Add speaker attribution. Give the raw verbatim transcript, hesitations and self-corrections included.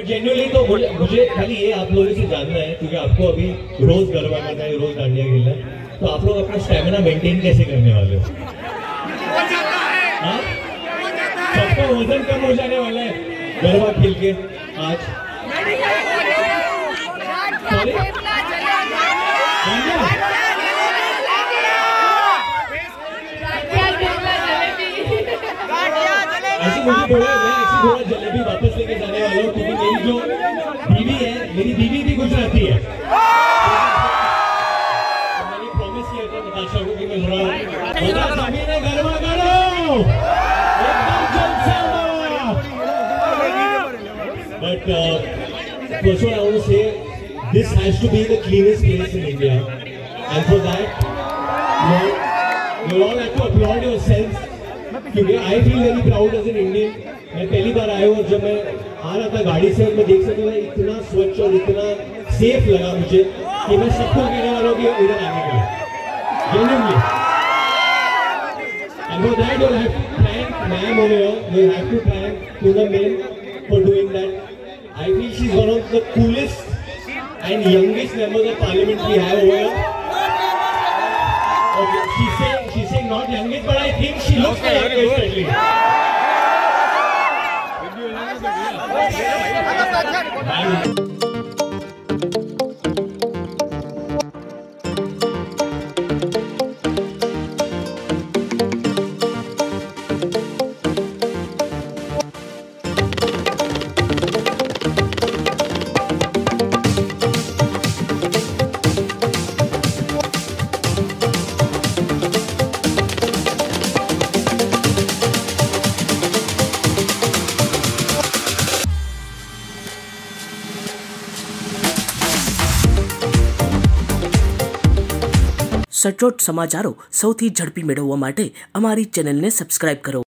Speaker 1: Genuinely तो मुझे मुझे खाली ये आप लोगों से जानना है, क्योंकि आपको अभी रोज गरबा करना है, रोज डांडिया खेलना है, तो आप लोग अपना स्टेमिना मेंटेन कैसे करने वाले हो? सबका वजन कम हो जाने वाला है गरबा खेल के आज। ऐसी मुझे थोड़ा मैं ऐसी थोड़ा जलेबी वापस लेके जाने वाला हूँ, क्योंकि मेरी जो बीवी है, मेरी बीवी भी गुजराती है। तो मैंने प्रॉमिस किया था नताशा को कि मैं थोड़ा थोड़ा जमीन है गरबा करो, एकदम जलसा। But uh, first of all, I want to say this has to be the cleanest place in India, and for that, you, you all have to applaud yourselves. क्योंकि I feel very proud as an Indian. मैं पहली बार आया हूँ, जब मैं आ रहा था गाड़ी से, मैं देख सकता था इतना स्वच्छ और इतना सेफ लगा मुझे कि मैं सबको कहने वाला हूँ कि इधर आने के लिए genuinely. And for that, you have to thank ma'am over here. You have to thank Puna ma'am for doing that. I feel she's one of the coolest and youngest members of parliament we have over here. Okay, she's saying she's saying not youngest, but I think she looks the youngest at least.
Speaker 2: સચોટ સમાચારો સૌથી ઝડપી મેળવવા માટે અમારી ચેનલને subscribe કરો।